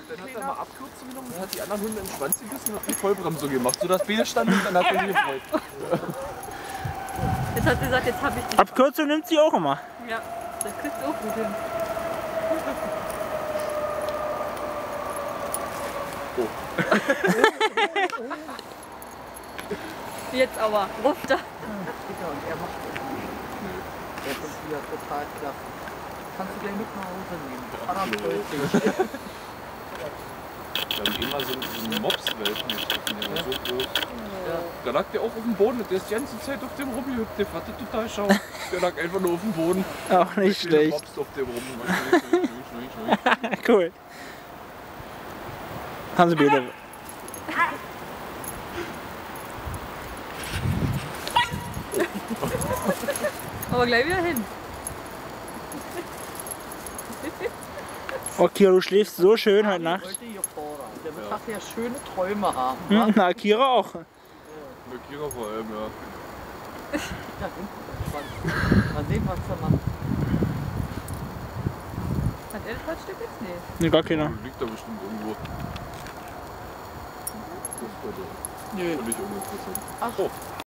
Dann hat er mal Abkürzung genommen und hat die anderen Hunde im Schwanz gebissen und hat die Vollbremsung gemacht, sodass beide standen und dann hat er sich gefreut. Jetzt hat sie gesagt, jetzt habe ich dich. Abkürzung nimmt sie auch immer. Ja, das kriegst du auch gut hin. Jetzt aber, ruft er. Und er macht das nicht. Der ist wieder total klasse. Kannst du gleich mit nach Hause nehmen. Vater freut sich. Wir haben immer so einen Mopswelpen getroffen, der war so groß. Ja. Da lag der auch auf dem Boden und der ist die ganze Zeit auf dem rumgehüpft. Der fand das total schau. Der lag einfach nur auf dem Boden. Auch nicht Der schlecht. Mops auf dem rum. Cool. Haben sie beide. Aber gleich wieder hin. Oh, Kira, du schläfst so schön heute Nacht. Heute hier vorne. Der wird nachher schöne Träume haben. Hm, na, Kira auch. Mit Kira vor allem, ja. Da hinten entspannt. Mal sehen, was er macht. Hat er das Holzstück jetzt? Nee. Nee, gar keiner. Liegt da bestimmt irgendwo. Das ist bei der. Nö. Völlig uninteressant. Ach, Oh.